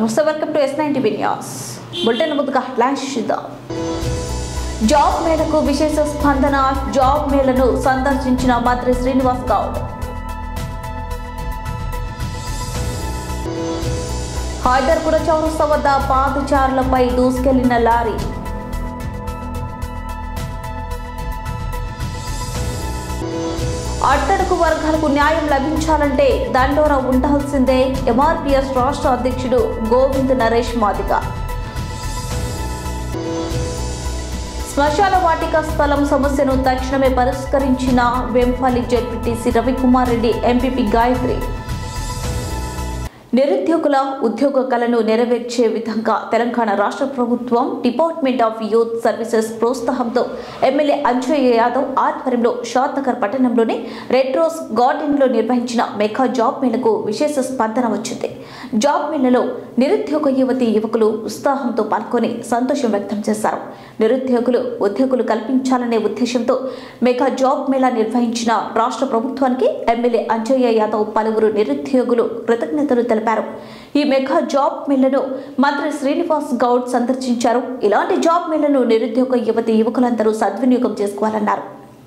నమస్తే, welcome to S9 TV news. Bulletin ముందుగా flash చూద్దాం. జాబ్ మేళకు విశేష స్పందన. జాబ్ మేళను సందర్శించిన మంత్రి శ్రీనివాస్ గౌడ్. హైదర్గూడ చౌరస్తా వద్ద పాదచారులపై దూసుకెళ్లిన లారీ. అట్టడుగు వర్గాలకు న్యాయం లభించాలంటే దండోరా ఉండాల్సిందే. MRPS రాష్ట్ర అధ్యక్షుడు గోవింద్ నరేష్ మాదిగ. శ్మశాన వాటిక స్థలం సమస్యను తక్షణమే పరిష్కరించిన వెంపల్లి జెడ్పీటీసీ రవికుమార్ రెడ్డి, ఎంపీపీ గాయత్రి. నిరుద్యోగుల ఉద్యోగ కళను నెరవేర్చే విధంగా తెలంగాణ రాష్ట్ర ప్రభుత్వం డిపార్ట్మెంట్ ఆఫ్ యూత్ సర్వీసెస్ ప్రోత్సాహంతో ఎమ్మెల్యే అంజయ్య యాదవ్ ఆధ్వర్యంలో షాద్నగర్ పట్టణంలోని రెడ్ రోజ్ గార్డెన్లో నిర్వహించిన మెగా జాబ్ మేళకు విశేష స్పందన వచ్చింది. జాబ్ మేళలో నిరుద్యోగ యువతీ యువకులు ఉత్సాహంతో పాల్గొని సంతోషం వ్యక్తం చేశారు. నిరుద్యోగులు ఉద్యోగులు కల్పించాలనే ఉద్దేశంతో మెగా జాబ్ మేళా నిర్వహించిన రాష్ట్ర ప్రభుత్వానికి ఎమ్మెల్యే అంజయ్య యాదవ్ పలువురు నిరుద్యోగులు కృతజ్ఞతలు తెలిపారు. ఈ మెగా జాబ్ మేళను మంత్రి శ్రీనివాస్ గౌడ్ సందర్శించారు. ఇలాంటి జాబ్ మేళను నిరుద్యోగ యువతీ యువకులందరూ సద్వినియోగం చేసుకోవాలన్నారు.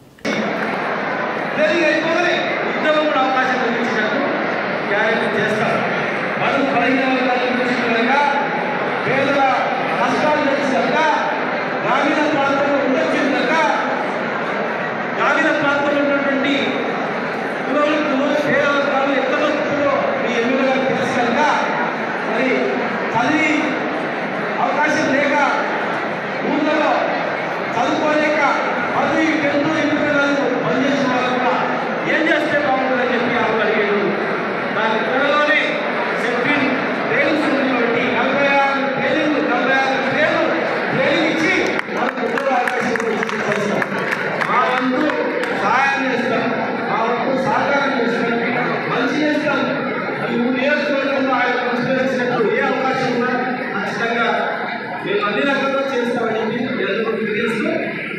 అవకాశం లేక ఊళ్ళలో చదువుకోలేక పది టెన్త్ ఎంపికలను పనిచేసిన వాళ్ళు కూడా ఏం చేస్తే బాగుంటుందని చెప్పి వాళ్ళు అడిగారు. దాని త్వరలోనే సెప్టిన్ ట్రైనింగ్ సెంటర్లో పెట్టి 46 ట్రైనింగ్ ఇచ్చి మనకు ఉద్యోగ అవకాశం మా వంతు సహాయం చేస్తాం, మా వంతు సహకారం చేస్తాం, మంచి చేస్తాం. నియోజకవర్గంలో ఆయన మంచి చేసినట్టు ఏ అవకాశం ఉన్నా ఖచ్చితంగా మేము అన్ని రకాలుగా చేస్తామని చెప్పి ఎదురు తెలియజేస్తూ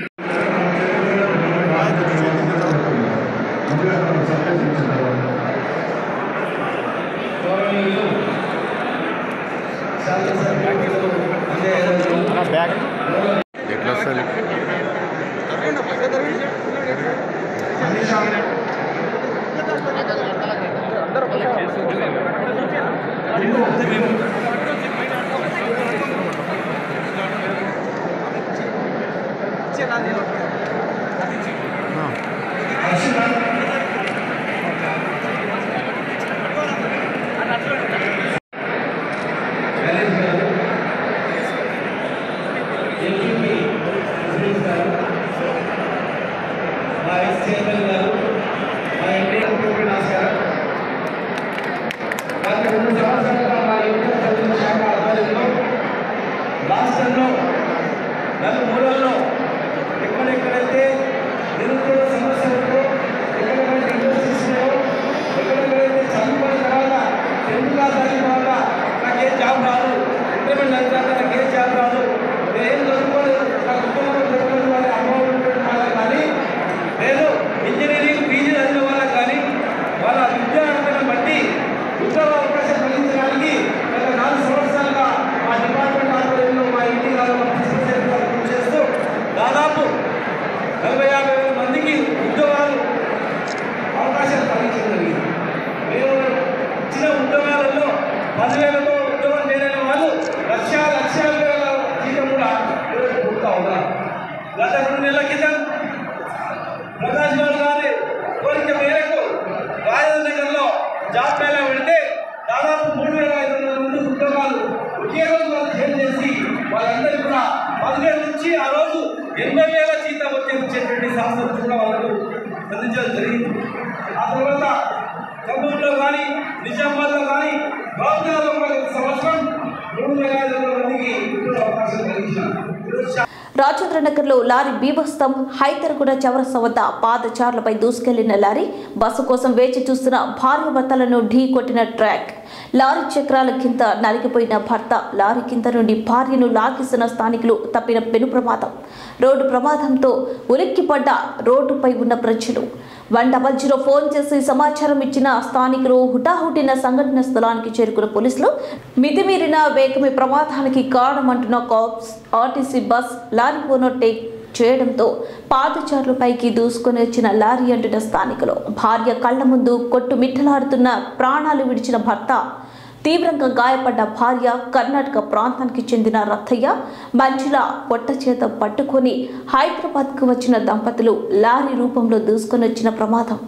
రాష్ట్రంలో నలుమూలల్లో ఎక్కడెక్కడైతే నిరుద్యోగ సమస్యలతో ఎక్కడెక్కడైతే ఇండస్ట్రీస్ ఉన్నాయో ఎక్కడెక్కడైతే చదువుకున్న తర్వాత తెలుగుగా చదివిన వల్ల నాకు ఏ జాబ్ రాదు, ఇంటర్మీడియట్ అయిన తర్వాత నాకు ఏ జాబ్ రాదు, నేనేం చదువుకోలేదు, నాకు ఉద్యోగం చదువుకునే వాళ్ళ అనుభవం ఉంటున్న వాళ్ళకి కానీ లేదు ఇంజనీరింగ్ పీజీ చదివిన వాళ్ళకి కానీ వాళ్ళ విద్యార్థులను బట్టి ఉద్యోగ అవకాశం కలిగించడానికి గత 4 సంవత్సరాలుగా మా డిపార్ట్మెంట్ ఆధ్వర్యంలో మా ఇంటి చేస్తూ దాదాపు 40-50 మందికి ఉద్యోగాలు అవకాశాలు కలిగించడం జరిగింది. మేము ఇచ్చిన ఉద్యోగాలలో 10,000తో ఉద్యోగం చేయలేని వాళ్ళు లక్షల జీతం కూడా పూర్తా ఉన్నారు. గత 2 నెలల క్రితం ప్రకాష్ గౌడ్ గారి కోరిక మేరకు రాజేంద్ర నగర్లో జాబ్ మేళా పెడితే దాదాపు 3,500 మంది ఉద్యోగాలు ఒకే రోజు వాళ్ళు చేంజ్ చేసి వాళ్ళందరికీ కూడా 10,000 నుంచి ఆ రోజు 80,000 జీతం వచ్చేటువంటి సంస్థలు కూడా వాళ్ళకు అందించడం జరిగింది. ఆ తర్వాత ఖమ్మంలో కానీ నిజామాబాద్లో కానీ బాబునగర్లో కూడా సంవత్సరం 3,500 మందికి ఉద్యోగ అవకాశం కలిగించారు. రాజేంద్ర నగర్లో లారీ బీభత్సం. హైదర్గూడ చౌరస్తా వద్ద పాదచారులపై దూసుకెళ్లిన లారీ. బస్సు కోసం వేచి చూస్తున్న భార్య భర్తలను ఢీ కొట్టిన ట్రాక్. లారీ చక్రాల కింద నలిగిపోయిన భర్త, లారీ కింద నుండి భార్యను లాగిస్తున్న స్థానికులు. తప్పిన పెను ప్రమాదం. రోడ్డు ప్రమాదంతో ఉలిక్కిపడ్డ రోడ్డుపై ఉన్న ప్రజలు. 100 ఫోన్ చేసి సమాచారం ఇచ్చిన స్థానికులు హుటాహుటిన సంఘటన స్థలానికి చేరుకున్న పోలీసులు మితిమీరిన వేగమే ప్రమాదానికి కారణమంటున్న cops RTC bus lorry overtake చేయడంతో పాదచారులపైకి దూసుకొని వచ్చిన లారీ అంటున్న స్థానికులు భార్య కళ్ల ముందు కొట్టుమిట్టలాడుతున్న ప్రాణాలు విడిచిన భర్త, తీవ్రంగా గాయపడ్డ భార్య, కర్ణాటక ప్రాంతానికి చెందిన రత్తయ్య మంచుల పొట్ట చేత పట్టుకొని హైదరాబాద్కు వచ్చిన దంపతులు లారీ రూపంలో దూసుకొని వచ్చిన ప్రమాదం.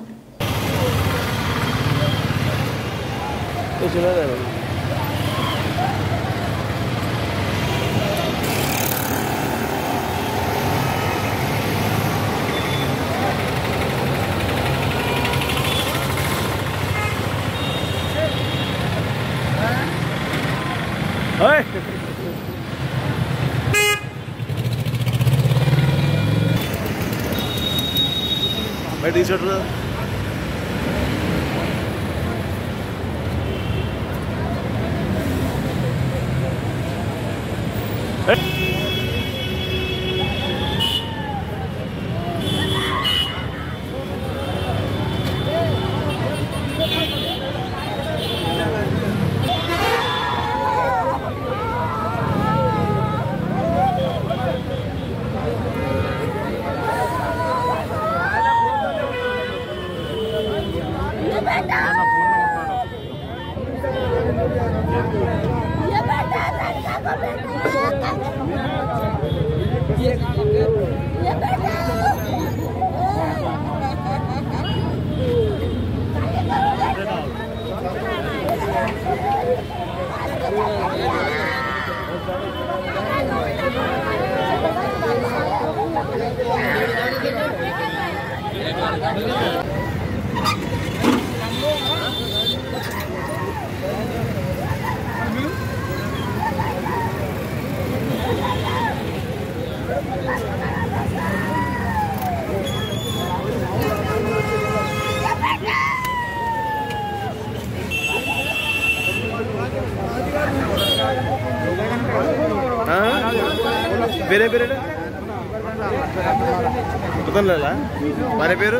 बैठ टी-शर्ट ಬೇರೆ ಬೇರೆ ಗೊತ್ತಲ್ಲ ಮನೆ పేరు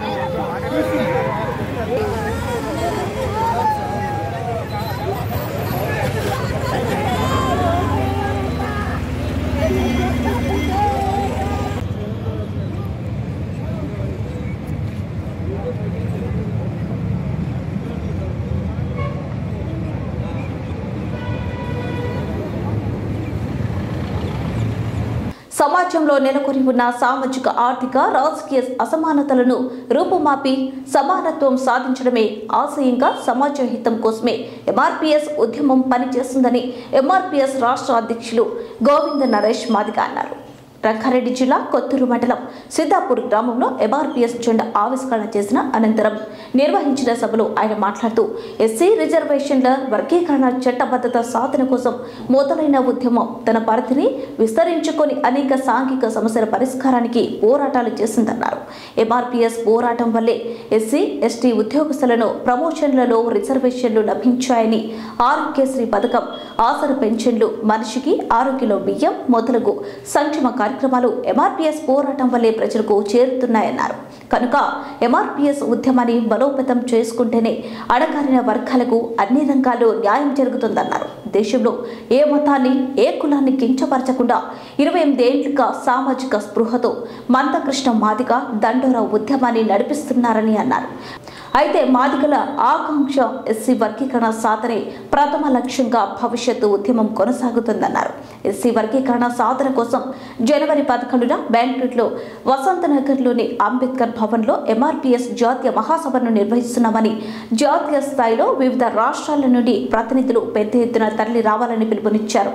సమాజంలో నెలకొని ఉన్న సామాజిక ఆర్థిక రాజకీయ అసమానతలను రూపుమాపి సమానత్వం సాధించడమే ఆశయంగా సమాజ హితం కోసమే ఎంఆర్పీఎస్ ఉద్యమం పనిచేస్తుందని ఎంఆర్పీఎస్ రాష్ట్ర అధ్యక్షులు గోవింద నరేష్ మాదిగ అన్నారు. రంగారెడ్డి జిల్లా కొత్తూరు మండలం సిద్ధాపూర్ గ్రామంలో ఎంఆర్పీఎస్ జెండా ఆవిష్కరణ చేసిన అనంతరం నిర్వహించిన సభలో ఆయన మాట్లాడుతూ ఎస్సీ రిజర్వేషన్ల వర్గీకరణ చట్టబద్ధత సాధన కోసం మొదలైన ఉద్యమం తన పరిధిని విస్తరించుకొని అనేక సాంఘిక సమస్యల పరిష్కారానికి పోరాటాలు చేసిందన్నారు. ఎంఆర్పీఎస్ పోరాటం వల్లే ఎస్సీ ఎస్టీ ఉద్యోగస్తులను ప్రమోషన్లలో రిజర్వేషన్లు లభించాయని, ఆరోగ్యశ్రీ పథకం, ఆసర పెన్షన్లు, మనిషికి 6 కిలో బియ్యం మొదలగు సంక్షేమ కార్యక్రమాలు ఎంఆర్పీఎస్ పోరాటం వల్లే ప్రజలకు చేరుతున్నాయన్నారు. కనుక ఎంఆర్పీఎస్ ఉద్యమాన్ని బలోపేతం చేసుకుంటేనే అణగారిన వర్గాలకు అన్ని రంగాల్లో న్యాయం జరుగుతుందన్నారు. దేశంలో ఏ మతాన్ని, ఏ కులాన్ని కించపరచకుండా 28 ఏళ్లుగా సామాజిక స్పృహతో మందకృష్ణ మాదిగ దండోరా ఉద్యమాన్ని నడిపిస్తున్నారని అన్నారు. అయితే మాదిగల ఆకాంక్ష ఎస్సీ వర్గీకరణ సాధనే ప్రథమ లక్ష్యంగా భవిష్యత్తు ఉద్యమం కొనసాగుతుందన్నారు. ఎస్సీ వర్గీకరణ సాధన కోసం జనవరి 11న బెంగళూరులో వసంతనగర్లోని అంబేద్కర్ భవన్లో ఎంఆర్పీఎస్ జాతీయ మహాసభను నిర్వహిస్తున్నామని, జాతీయ స్థాయిలో వివిధ రాష్ట్రాల నుండి ప్రతినిధులు పెద్ద ఎత్తున తరలి రావాలని పిలుపునిచ్చారు.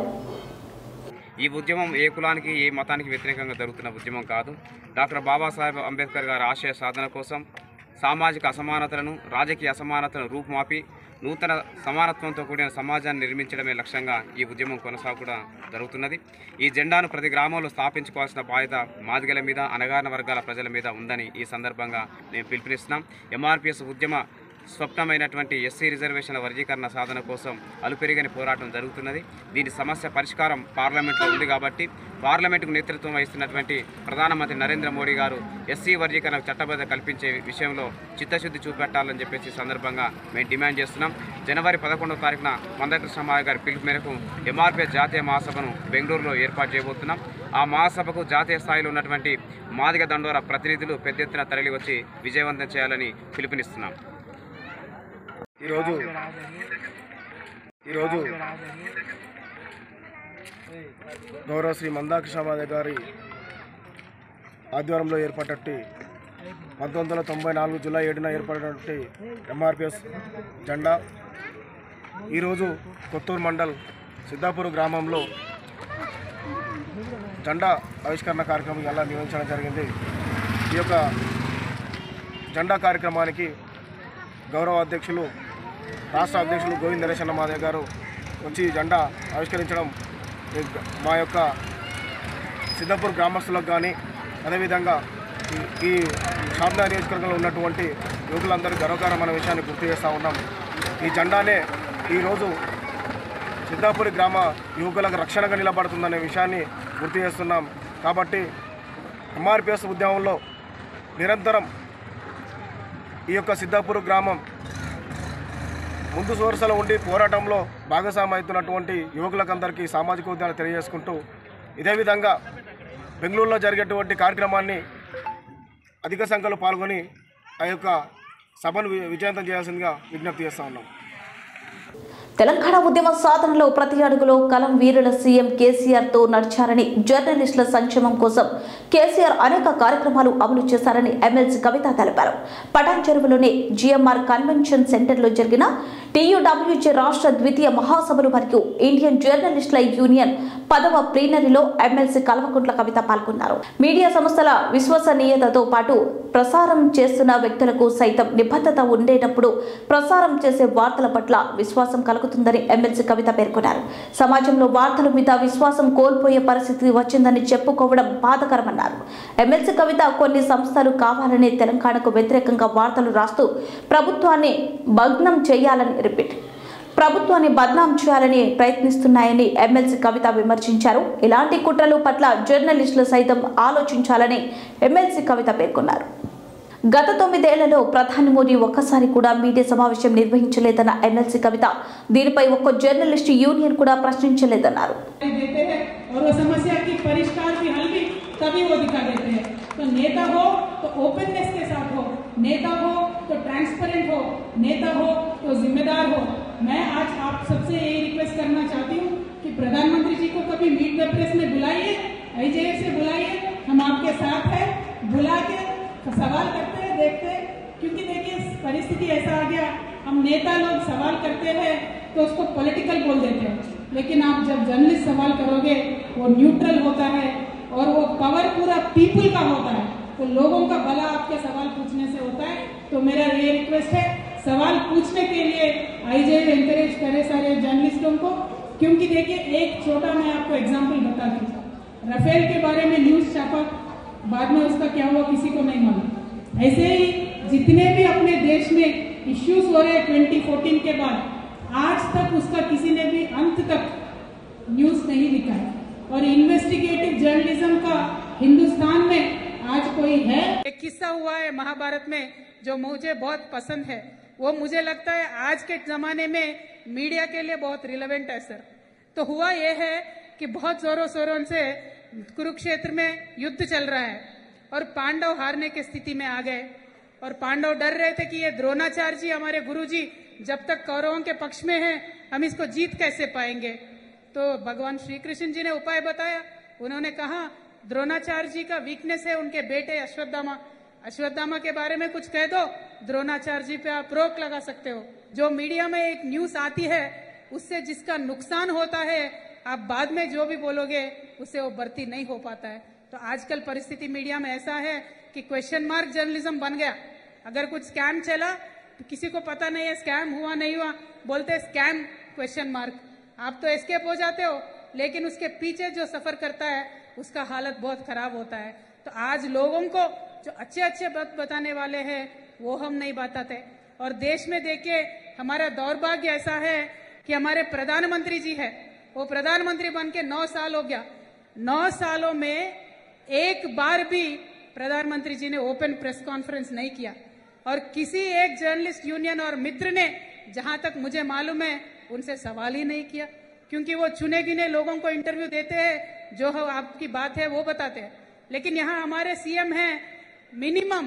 ఈ ఉద్యమం ఏ కులానికి, ఏ మతానికి వ్యతిరేకంగా జరుగుతున్న ఉద్యమం కాదు. డాక్టర్ బాబాసాహెబ్ అంబేద్కర్ గారి ఆశయ సాధన కోసం సామాజిక అసమానతలను, రాజకీయ అసమానతలను రూపుమాపి నూతన సమానత్వంతో కూడిన సమాజాన్ని నిర్మించడమే లక్ష్యంగా ఈ ఉద్యమం కొనసాగడం జరుగుతున్నది. ఈ జెండాను ప్రతి గ్రామంలో స్థాపించుకోవాల్సిన బాధ్యత మాదిగల మీద, అణగారిన వర్గాల ప్రజల మీద ఉందని ఈ సందర్భంగా మేము పిలుపునిస్తున్నాం. ఎంఆర్పీఎస్ ఉద్యమ స్వప్నమైనటువంటి ఎస్సీ రిజర్వేషన్ల వర్గీకరణ సాధన కోసం అలుపెరుగని పోరాటం జరుగుతున్నది. దీని సమస్య పరిష్కారం పార్లమెంట్లో ఉంది కాబట్టి పార్లమెంటుకు నేతృత్వం వహిస్తున్నటువంటి ప్రధానమంత్రి నరేంద్ర మోడీ గారు ఎస్సీ వర్గీకరణకు చట్టబద్ధత కల్పించే విషయంలో చిత్తశుద్ధి చూపెట్టాలని చెప్పేసి సందర్భంగా మేము డిమాండ్ చేస్తున్నాం. జనవరి 11వ తారీఖున మందకృష్ణ మాదిగ గారి పిలుపు మేరకు ఎంఆర్పీఎస్ జాతీయ మహాసభను బెంగళూరులో ఏర్పాటు చేయబోతున్నాం. ఆ మహాసభకు జాతీయ స్థాయిలో ఉన్నటువంటి మాదిగ దండోర ప్రతినిధులు పెద్ద ఎత్తున తరలి వచ్చి విజయవంతం చేయాలని పిలుపునిస్తున్నాం. ఈరోజు గౌరవ శ్రీ మందాకృష్ణ మాదిగ గారి ఆధ్వర్యంలో ఏర్పడేటి 1994 జూలై 7న ఏర్పడినటువంటి ఎంఆర్పిఎస్ జెండా ఈరోజు కొత్తూరు మండల్ సిద్ధాపూర్ గ్రామంలో జెండా ఆవిష్కరణ కార్యక్రమం ఎలా నిర్వహించడం జరిగింది. ఈ యొక్క జెండా కార్యక్రమానికి గౌరవ అధ్యక్షులు రాష్ట్ర అధ్యక్షులు గోవింద్ నరేశన్న మాదిగ గారు వచ్చి జెండా ఆవిష్కరించడం మా యొక్క సిద్ధాపూర్ గ్రామస్తులకు కానీ అదేవిధంగా ఈ షాద్నగర్ నియోజకవర్గంలో ఉన్నటువంటి యువకులందరూ గర్వకారమైన విషయాన్ని గుర్తు చేస్తూ ఉన్నాం. ఈ జెండానే ఈరోజు సిద్ధాపూర్ గ్రామ యువకులకు రక్షణగా నిలబడుతుందనే విషయాన్ని గుర్తు చేస్తున్నాం. కాబట్టి ఎంఆర్పిఎస్ ఉద్యమంలో నిరంతరం ఈ యొక్క సిద్ధాపూర్ గ్రామం ముందు వరుసలో ఉండి పోరాటంలో భాగస్వామ్యం అవుతున్నటువంటి యువకులకందరికీ సామాజిక ఉద్యమాలు తెలియజేసుకుంటూ ఇదే విధంగా బెంగళూరులో జరిగేటువంటి కార్యక్రమాన్ని అధిక సంఖ్యలో పాల్గొని ఆ యొక్క సభను విజయవంతం చేయాల్సిందిగా విజ్ఞప్తి చేస్తూ ఉన్నాం. తెలంగాణ ఉద్యమ సాధనలో ప్రతి అడుగులో కలం వీరుల సీఎం కేసీఆర్తో నడిచారని, జర్నలిస్టుల సంక్షేమం కోసం కేసీఆర్ అనేక కార్యక్రమాలు అమలు చేశారని ఎమ్మెల్సీ కవిత తెలిపారు. పటాన్ చెరువులోని జిఎంఆర్ కన్వెన్షన్ సెంటర్లో జరిగిన టీయూడబ్ల్యూజే రాష్ట్ర ద్వితీయ మహాసభలు మరియు ఇండియన్ జర్నలిస్టుల యూనియన్ 10వ ప్లీనరీలో ఎమ్మెల్సీ కల్వకుంట్ల కవిత పాల్గొన్నారు. మీడియా సంస్థల విశ్వసనీయతతో పాటు ప్రసారం చేస్తున్న వ్యక్తులకు సైతం నిబద్ధత ఉండేటప్పుడు ప్రసారం చేసే వార్తల పట్ల విశ్వాసం కలుగుతుందని ఎమ్మెల్సీ కవిత పేర్కొన్నారు. సమాజంలో వార్తల మీద విశ్వాసం కోల్పోయే పరిస్థితి వచ్చిందని చెప్పుకోవడం బాధాకరమన్నారు. ఎమ్మెల్సీ కవిత కొన్ని సంస్థలు కావాలని తెలంగాణకు వ్యతిరేకంగా వార్తలు రాస్తూ ప్రభుత్వాన్ని భగ్నం చేయాలని ప్రభుత్వాన్ని బద్నాం చేయాలని ప్రయత్నిస్తున్నాయని ఎమ్మెల్సీ కవిత విమర్శించారు. ఇలాంటి కుట్రల పట్ల జర్నలిస్టులు సైతం ఆలోచించాలని ఎమ్మెల్సీ కవిత పేర్కొన్నారు. గత 9 ఏళ్లలో ప్రధాని మోదీ ఒక్కసారి కూడా మీడియా సమావేశం నిర్వహించలేదన్న ఎమ్మెల్సీ కవిత దీనిపై ఒక్క జర్నలిస్టు యూనియన్ కూడా ప్రశ్నించలేదన్నారు. तभी वो दिखा देते हैं। तो नेता हो तो ओपननेस के साथ हो, नेता हो तो ट्रांसपेरेंट हो, नेता हो तो जिम्मेदार हो। मैं आज आप सबसे यही रिक्वेस्ट करना चाहती हूँ कि प्रधानमंत्री जी को कभी मीट द प्रेस में बुलाइए, IJF से बुलाइए, हम आपके साथ हैं, बुला के सवाल करते हैं, देखते हैं। क्योंकि देखिए परिस्थिति ऐसा आ गया, हम नेता लोग सवाल करते हैं तो उसको पॉलिटिकल बोल देते हैं, लेकिन आप जब जर्नलिस्ट सवाल करोगे वो न्यूट्रल होता है और वो पावर पूरा पीपल का होता है, तो लोगों का भला आपके सवाल पूछने से होता है। तो मेरा ये रिक्वेस्ट है, सवाल पूछने के लिए IJF एनकरेज करे सारे जर्नलिस्टों को। क्योंकि देखिए एक छोटा मैं आपको एग्जांपल बताती हूँ, राफेल के बारे में न्यूज छापा, बाद में उसका क्या हुआ किसी को नहीं मालूम। ऐसे ही जितने भी अपने देश में इश्यूज हो रहे 2014 के बाद आज तक उसका किसी ने भी अंत तक न्यूज नहीं दिखाया। और इन्वेस्टिगेटिव जर्नलिज्म का हिंदुस्तान में आज कोई है? एक किस्सा हुआ है महाभारत में जो मुझे बहुत पसंद है। वो मुझे लगता है आज के जमाने में मीडिया के लिए बहुत रिलेवेंट है सर। तो हुआ ये है कि बहुत जोरों शोरों से कुरुक्षेत्र में युद्ध चल रहा है और पांडव हारने की स्थिति में आ गए और पांडव डर रहे थे कि ये द्रोणाचार्य जी हमारे गुरुजी जब तक कौरवों के पक्ष में हैं हम इसको जीत कैसे पाएंगे। तो भगवान श्री कृष्ण जी ने उपाय बताया। उन्होंने कहा द्रोणाचार्य जी का वीकनेस है उनके बेटे अश्वत्थामा, अश्वत्थामा के बारे में कुछ कह दो, द्रोणाचार्य जी पे आप रोक लगा सकते हो। जो मीडिया में एक न्यूज आती है उससे जिसका नुकसान होता है आप बाद में जो भी बोलोगे उससे वो भर्ती नहीं हो पाता है। तो आजकल परिस्थिति मीडिया में ऐसा है कि क्वेश्चन मार्क जर्नलिज्म बन गया। अगर कुछ स्कैम चला तो किसी को पता नहीं है स्कैम हुआ नहीं हुआ, बोलते स्कैम क्वेश्चन मार्क। आप तो एस्केप हो जाते हो, लेकिन उसके पीछे जो सफर करता है उसका हालत बहुत खराब होता है। तो आज लोगों को जो अच्छे अच्छे बात बताने वाले हैं वो हम नहीं बताते और देश में देखिए हमारा दौर्भाग्य ऐसा है कि हमारे प्रधानमंत्री जी है, वो प्रधानमंत्री बन के 9 साल हो गया। 9 सालों में एक बार भी प्रधानमंत्री जी ने ओपन प्रेस कॉन्फ्रेंस नहीं किया और किसी एक जर्नलिस्ट यूनियन और मित्र ने, जहां तक मुझे मालूम है, उनसे सवाल ही नहीं किया, क्योंकि वो चुने गिने लोगों को इंटरव्यू देते हैं, जो आपकी बात है वो बताते हैं। लेकिन यहाँ हमारे सीएम हैं, मिनिमम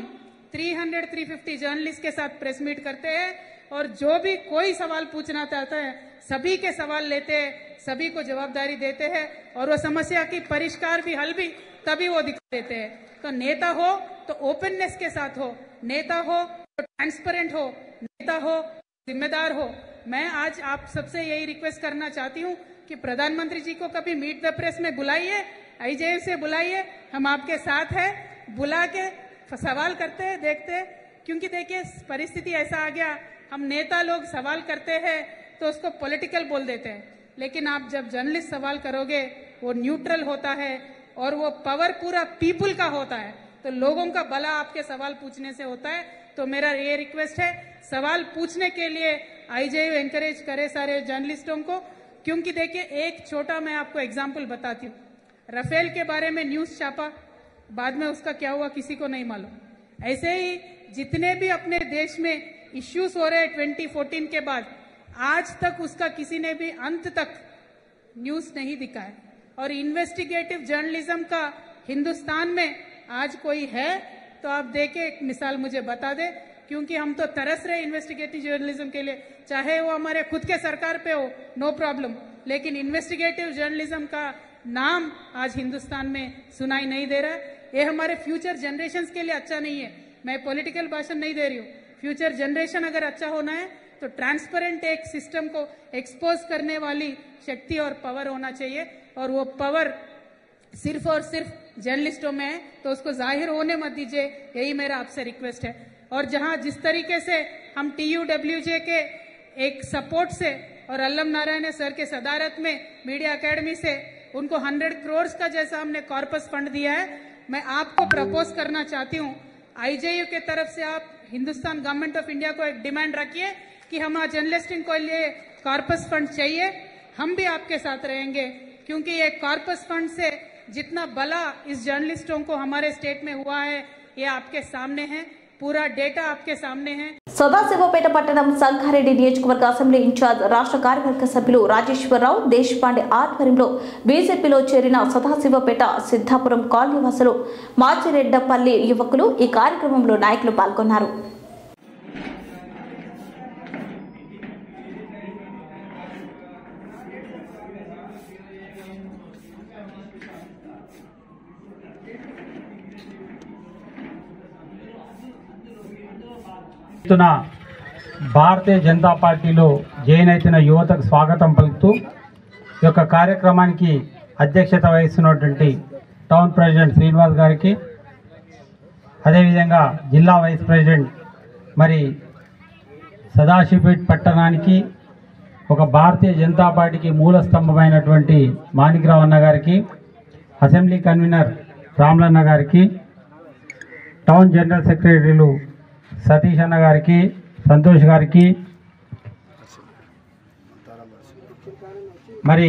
300-350 जर्नलिस्ट के साथ प्रेस मीट करते हैं और जो भी कोई सवाल पूछना चाहता है सभी के सवाल लेते हैं, सभी को जवाबदारी देते हैं और वो समस्या की परिष्कार भी, हल भी तभी वो दिखा देते हैं। तो नेता हो तो ओपननेस के साथ हो, नेता हो तो ट्रांसपेरेंट हो, नेता हो जिम्मेदार हो। मैं आज आप सबसे यही रिक्वेस्ट करना चाहती हूँ कि प्रधानमंत्री जी को कभी मीट द प्रेस में बुलाइए, आईजेएफ से बुलाइए, हम आपके साथ हैं, बुला के सवाल करते हैं, देखते हैं। क्योंकि देखिए परिस्थिति ऐसा आ गया, हम नेता लोग सवाल करते हैं तो उसको पॉलिटिकल बोल देते हैं, लेकिन आप जब जर्नलिस्ट सवाल करोगे वो न्यूट्रल होता है और वो पावर पूरा पीपुल का होता है, तो लोगों का भला आपके सवाल पूछने से होता है। तो मेरा ये रिक्वेस्ट है, सवाल पूछने के लिए आईजेयू एनकरेज करे सारे जर्नलिस्टों को। क्योंकि देखिए एक छोटा मैं आपको एग्जाम्पल बताती हूँ, राफेल के बारे में न्यूज छापा, बाद में उसका क्या हुआ किसी को नहीं मालूम। ऐसे ही जितने भी अपने देश में इश्यूज हो रहे हैं 2014 के बाद, आज तक उसका किसी ने भी अंत तक न्यूज नहीं दिखाया। और इन्वेस्टिगेटिव जर्नलिज्म का हिंदुस्तान में आज कोई है तो आप देखें, एक मिसाल मुझे बता दे, क्योंकि हम तो तरस रहे इन्वेस्टिगेटिव जर्नलिज्म के लिए, चाहे वो हमारे खुद के सरकार पे हो, नो प्रॉब्लम, लेकिन इन्वेस्टिगेटिव जर्नलिज्म का नाम आज हिंदुस्तान में सुनाई नहीं दे रहा है। ये हमारे फ्यूचर जनरेशंस के लिए अच्छा नहीं है। मैं पॉलिटिकल भाषण नहीं दे रही हूँ, फ्यूचर जनरेशन अगर अच्छा होना है तो ट्रांसपेरेंट एक सिस्टम को एक्सपोज करने वाली शक्ति और पावर होना चाहिए, और वो पावर सिर्फ और सिर्फ जर्नलिस्टों में है, तो उसको जाहिर होने मत दीजिए, यही मेरा आपसे रिक्वेस्ट है। और जहां जिस तरीके से हम TUWJ के एक सपोर्ट से और अल्लम नारायण सर के सदारत में मीडिया एकेडमी से उनको 100 करोड़ का जैसा हमने कॉर्पस फंड दिया है, मैं आपको प्रपोज करना चाहती हूँ, आईजेयू के तरफ से आप हिंदुस्तान गवर्नमेंट ऑफ इंडिया को एक डिमांड रखिए कि हमारा जर्नलिस्टिंग को लिए कॉर्पस फंड चाहिए, हम भी आपके साथ रहेंगे। क्योंकि ये कॉर्पस फंड से जितना भला इस जर्नलिस्टों को हमारे स्टेट में हुआ है, ये आपके सामने है, पूरा डेटा आपके सामने है। సదాశివపేట పట్టణం సంగారెడ్డి నియోజకవర్గ అసెంబ్లీ ఇన్ఛార్జ్ రాష్ట్ర కార్యవర్గ సభ్యులు రాజేశ్వరరావు దేశపాండే ఆధ్వర్యంలో బీజేపీలో చేరిన సదాశివపేట సిద్ధాపురం కాలనీ వాసులు మాచిరెడ్డపల్లి యువకులు ఈ కార్యక్రమంలో నాయకులు పాల్గొన్నారు. భారతీయ జనతా పార్టీలో జాయిన్ అయిన యువతకు స్వాగతం పలుకుతూ ఈ యొక్క కార్యక్రమానికి అధ్యక్షత వహిస్తున్నటువంటి టౌన్ ప్రెసిడెంట్ శ్రీనివాస్ గారికి, అదేవిధంగా జిల్లా వైస్ ప్రెసిడెంట్ మరి సదాశివపేట పట్టణానికి ఒక భారతీయ జనతా పార్టీకి మూల స్తంభమైనటువంటి మాణిక్రావు అన్న గారికి, అసెంబ్లీ కన్వీనర్ రాములన్న గారికి, టౌన్ జనరల్ సెక్రటరీలు సతీష్ అన్న గారికి, సంతోష్ గారికి, మరి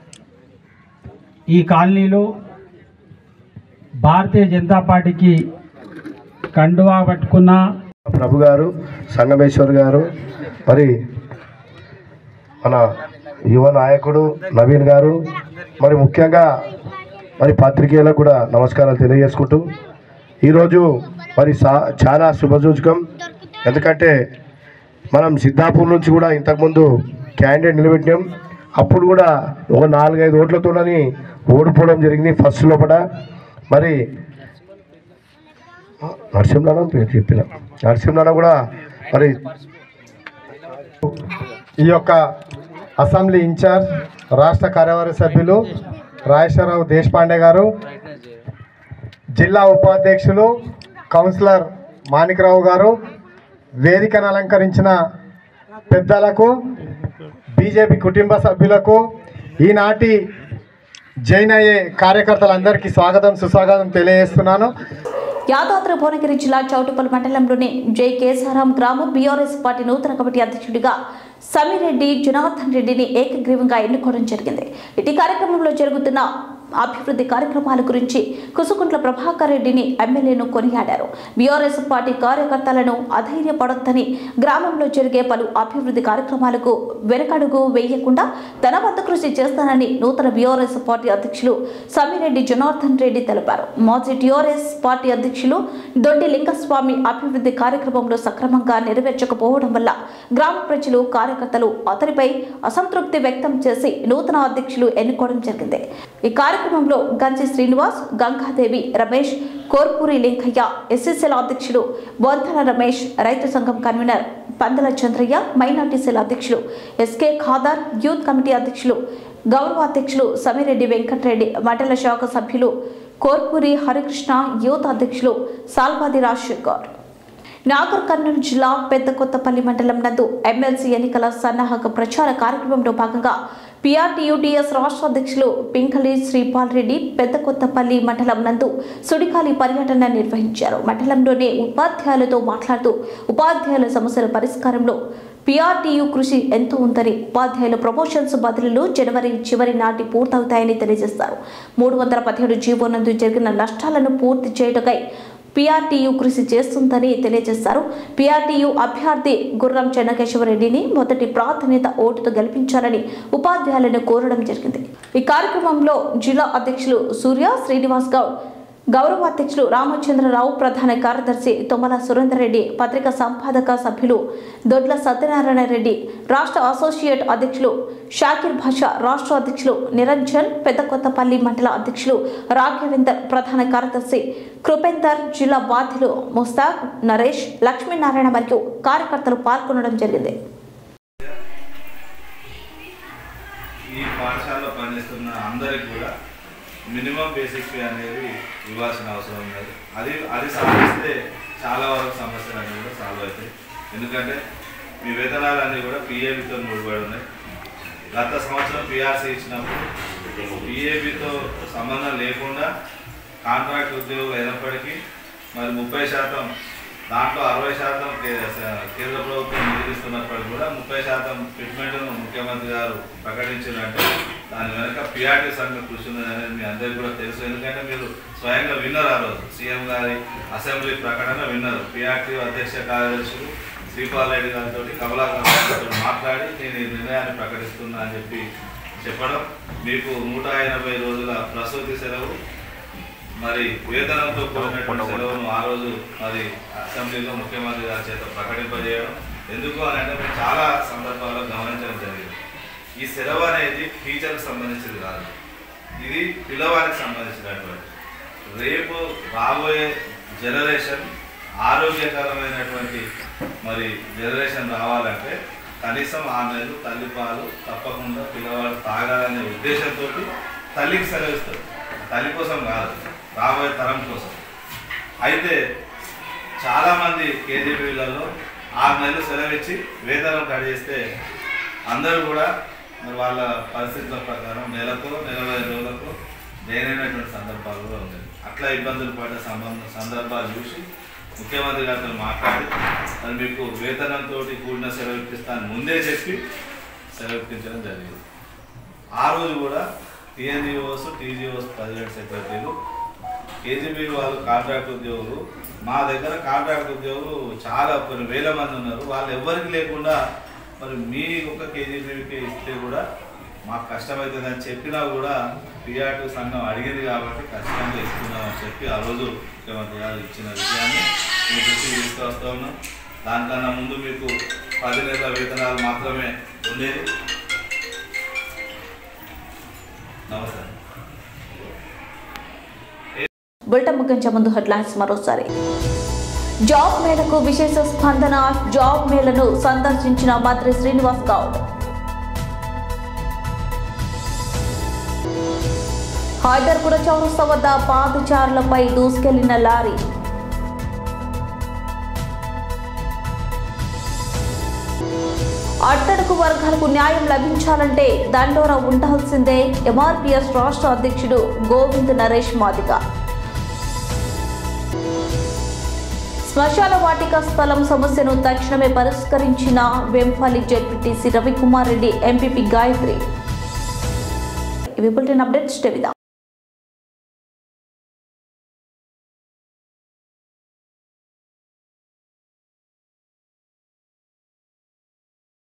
ఈ కాలనీలో భారతీయ జనతా పార్టీకి కండువా పట్టుకున్న ప్రభు గారు, సంగమేశ్వర్ గారు, మరి మన యువ నాయకుడు నవీన్ గారు, మరి ముఖ్యంగా మరి పాత్రికేయులకు కూడా నమస్కారాలు తెలియజేసుకుంటూ, ఈరోజు మరి చాలా శుభసూచకం. ఎందుకంటే మనం సిద్ధాపూర్ నుంచి కూడా ఇంతకుముందు క్యాండిడేట్ నిలబెట్టినాం, అప్పుడు కూడా ఒక 4-5 ఓట్లతోనని ఓడిపోవడం జరిగింది ఫస్ట్ లోపల. మరి నరసింహనారాయణ పేరు చెప్పిన నరసింహనారాయణ కూడా మరి ఈ యొక్క అసెంబ్లీ ఇన్ఛార్జ్ రాష్ట్ర కార్యవర్గ సభ్యులు రాజేశ్వరరావు దేశపాండే గారు, జిల్లా ఉపాధ్యక్షులు కౌన్సిలర్ మాణిక్రావు గారు, వేదికను అలంకరించిన పెద్దలకు, బీజేపీ కుటుంబ సభ్యులకు, ఈనాటి జాయిన్ అయ్యే కార్యకర్తలందరికీ స్వాగతం సుస్వాగతం తెలియజేస్తున్నాను. యాదాద్రి భువనగిరి జిల్లా చౌటుపల్లి మండలంలోని జై కేసారాం గ్రామం బీఆర్ఎస్ పార్టీ నూతన కమిటీ అధ్యక్షుడిగా సమిరెడ్డి జనార్దన్ రెడ్డిని ఏకగ్రీవంగా ఎన్నుకోవడం జరిగింది. ఇటీ కార్యక్రమంలో జరుగుతున్న అభివృద్ధి కార్యక్రమాల గురించి కుసుకుంట్ల ప్రభాకర్ రెడ్డిని ఎమ్మెల్యేను కొనియాడారు. బీఆర్ఎస్ పార్టీ కార్యకర్తలను అధైర్యపడొద్దని, గ్రామంలో జరిగే పలు అభివృద్ధి కార్యక్రమాలకు వెనకడుగు వేయకుండా తన వంతు కృషి చేస్తానని నూతన బీఆర్ఎస్ పార్టీ అధ్యక్షులు సమిరెడ్డి జనార్దన్ రెడ్డి తెలిపారు. మాజీ టీఆర్ఎస్ పార్టీ అధ్యక్షులు దొడ్డి లింగస్వామి అభివృద్ధి కార్యక్రమంలో సక్రమంగా నెరవేర్చకపోవడం వల్ల గ్రామ ప్రజలు, కార్యకర్తలు అతనిపై అసంతృప్తి వ్యక్తం చేసి నూతన అధ్యక్షులు ఎన్నుకోవడం జరిగింది. ఈ కార్యక్రమంలో గంజి శ్రీనివాస్, గంగాదేవి, రమేష్, కోర్పూరి లింకయ్య, ఎస్ఎస్ఎల్ అధ్యక్షుడు బొంతల రమేష్, రైతు సంఘం convener Pandala Chandraiah, minority cell అధ్యక్షులు ఎస్కే ఖాదర్, యూత్ కమిటీ అధ్యక్షులు గౌరవాధ్యక్షులు సమిరెడ్డి వెంకటరెడ్డి, మండల శాఖ సభ్యులు కోర్పూరి హరికృష్ణ, యూత్ అధ్యక్షులు సాల్వాది రాజశేఖర్. నాగర్ కర్నూలు జిల్లా పెద్దకొత్తపల్లి మండలం నందు ఎమ్మెల్సీ ఎన్నికల సన్నాహక ప్రచార కార్యక్రమంలో భాగంగా పీఆర్టీయూడీఎస్ రాష్ట్ర అధ్యక్షులు పింకలి శ్రీపాల్ రెడ్డి పెద్దకొత్తపల్లి మండలం నందు సుడిగాలి పర్యటన నిర్వహించారు. మండలంలోని ఉపాధ్యాయులతో మాట్లాడుతూ ఉపాధ్యాయుల సమస్యల పరిష్కారంలో పీఆర్టీయూ కృషి ఎంతో ఉందని, ఉపాధ్యాయుల ప్రమోషన్స్ బదిలీలు జనవరి చివరి నాటి పూర్తవుతాయని తెలియజేస్తారు. 317 జీవో నందు జరిగిన నష్టాలను పూర్తి చేయటకై పీఆర్టీయూ కృషి చేస్తుందని తెలియజేశారు. పీఆర్టీయూ అభ్యర్థి గుర్రం చెన్నకేశవరెడ్డిని మొదటి ప్రాధాన్యత ఓటుతో గెలిపించాలని ఉపాధ్యాయులను కోరడం జరిగింది. ఈ కార్యక్రమంలో జిల్లా అధ్యక్షులు సూర్య శ్రీనివాస్ గౌడ్, గౌరవాధ్యక్షులు రామచంద్రరావు, ప్రధాన కార్యదర్శి తొమ్మల సురేందర్ రెడ్డి, పత్రికా సంపాదక సభ్యులు దొడ్ల సత్యనారాయణ రెడ్డి, రాష్ట్ర అసోసియేట్ అధ్యక్షులు షాకిర్ భాషా, రాష్ట్ర అధ్యక్షులు నిరంజన్, పెద్దకొత్తపల్లి మండల అధ్యక్షులు రాఘవేందర్, ప్రధాన కార్యదర్శి కృపేందర్, జిల్లా బాధ్యులు ముస్తాక్, నరేష్, లక్ష్మీనారాయణ మరియు కార్యకర్తలు పాల్గొనడం జరిగింది. ఈ పాఠశాలలో పనిచేస్తున్న అందరికీ కూడా మినిమం బేసిక్ పే అనేది ఇవ్వాల్సిన అవసరం ఉన్నది. అది సాధిస్తే చాలా వరకు సమస్యలు అన్నీ కూడా సాల్వ్ అవుతాయి. ఎందుకంటే మీ వేతనాలన్నీ కూడా పిఏబితో ముడిపడి ఉన్నాయి. గత సంవత్సరం పిఆర్సీ ఇచ్చినప్పుడు పిఏబితో సంబంధం లేకుండా కాంట్రాక్ట్ ఉద్యోగులు అయినప్పటికీ మరి 30%, దాంట్లో 60% కేంద్ర ప్రభుత్వం నిధులిస్తున్నప్పటికీ కూడా 30% ఫిట్మెంట్ను ముఖ్యమంత్రి గారు ప్రకటించారంటే దాని వెనక పీఆర్టీ సంఘం కృషి ఉన్నదనేది మీ అందరికీ కూడా తెలుసు. ఎందుకంటే మీరు స్వయంగా విన్నారు, ఆ రోజు సీఎం గారి అసెంబ్లీ ప్రకటన విన్నారు. పీఆర్టీ అధ్యక్ష కార్యదర్శులు శ్రీపాల్ రెడ్డి గారితో, కమలాకర్ గారితో మాట్లాడి నేను ఈ నిర్ణయాన్ని ప్రకటిస్తున్నా అని చెప్పడం, మీకు 180 రోజుల ప్రసూతి సెలవు మరి వేతనంతో కూడినటువంటి సెలవును ఆ రోజు మరి అసెంబ్లీలో ముఖ్యమంత్రి గారి చేత ప్రకటింపజేయడం. ఎందుకు అని అంటే మేము చాలా సందర్భాల్లో గమనించడం జరిగింది. ఈ సెలవు అనేది టీచర్కి సంబంధించింది కాదు, ఇది పిల్లవారికి సంబంధించినటువంటి. రేపు రాబోయే జనరేషన్ ఆరోగ్యకరమైనటువంటి మరి జనరేషన్ రావాలంటే కనీసం 6 నెలలు తల్లిపాలు తప్పకుండా పిల్లవాడు తాగాలనే ఉద్దేశంతో తల్లికి సెలవిస్తారు. తల్లి కోసం కాదు, రాబోయే తరం కోసం. అయితే చాలామంది కేజీబీలలో 6 నెలలు సెలవిచ్చి వేతనం కట్ చేస్తే అందరూ కూడా మరి వాళ్ళ పరిస్థితుల ప్రకారం నెలకు 40 రోజులకు దేనైనటువంటి సందర్భాలు కూడా ఉన్నాయి. అట్లా ఇబ్బందులు పడ్డ సందర్భాలు చూసి ముఖ్యమంత్రి గారితో మాట్లాడి మరి మీకు వేతనంతో కూడిన సెలవు ఇప్పిస్తాను ముందే చెప్పి సెలవు ఇప్పించడం జరిగింది. ఆ రోజు కూడా టీఎన్జిఓస్, టీజీఓస్ ప్రెసిడెంట్ సెక్రటరీలు, కేజీబీ వాళ్ళు కాంట్రాక్ట్ ఉద్యోగులు, మా దగ్గర కాంట్రాక్ట్ ఉద్యోగులు చాలా కొన్ని వేల మంది ఉన్నారు. వాళ్ళు ఎవరికి లేకుండా మరి మీ ఒక కేజీబీకి ఇస్తే కూడా మాకు కష్టమవుతుందని చెప్పినా కూడా పీఆర్టీ సంఘం అడిగింది కాబట్టి ఖచ్చితంగా ఇస్తున్నామని చెప్పి ఆ రోజు ముఖ్యమంత్రి గారు ఇచ్చిన విషయాన్ని మీ దృష్టికి తీసుకొస్తూ ఉన్నాం. దానికన్నా ముందు మీకు 10 నెలల వేతనాలు మాత్రమే ఉండేది. నమస్తే. బులెటిన్ ముగించే ముందు హెడ్లైన్స్ మరోసారి. జాబ్ మేళకు విశేష స్పందన. జాబ్ మేళను సందర్శించిన మంత్రి శ్రీనివాస్ గౌడ్. హైదర్గూడ చౌరస్తా వద్ద పాదచారులపై దూసుకెళ్లిన లారీ. అట్టడుగు వర్గాలకు న్యాయం లభించాలంటే దండోరా ఉండాల్సిందే. ఎంఆర్పీఎస్ రాష్ట్ర అధ్యక్షుడు గోవింద్ నరేష్ మాదిగ. శ్మశాన వాటిక స్థలం సమస్యను తక్షణమే పరిష్కరించిన వెంపల్లి జెడ్పీటీసీ రవికుమార్ రెడ్డి, ఎంపీపీ గాయత్రి. ఇవి బులెటిన్ అప్డేట్స్.